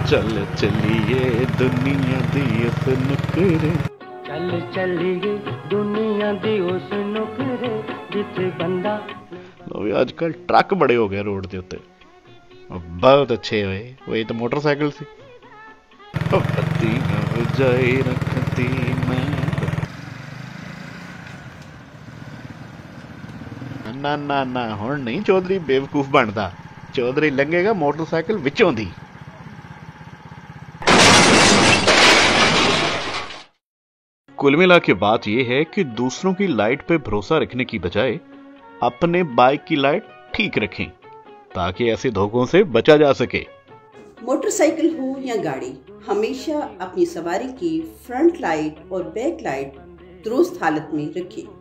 चल चलिए दुनिया दी उस नुकरे, चल चलिए दुनिया दी उस नुकरे जिथे बंदा। लो भी आजकल ट्रक बड़े हो गए रोड के उत्ते, बहुत अच्छे हुए। वही तो मोटरसाइकिल सी बत्ती न बुझाई रखती मैं। ना ना ना हुण नहीं चौधरी बेवकूफ बनता, चौधरी लंघेगा मोटरसाइकिल विचों दी। कुल मिला के बात यह है कि दूसरों की लाइट पे भरोसा रखने की बजाय अपने बाइक की लाइट ठीक रखें ताकि ऐसे धोखों से बचा जा सके। मोटरसाइकिल हो या गाड़ी, हमेशा अपनी सवारी की फ्रंट लाइट और बैक लाइट दुरुस्त हालत में रखें।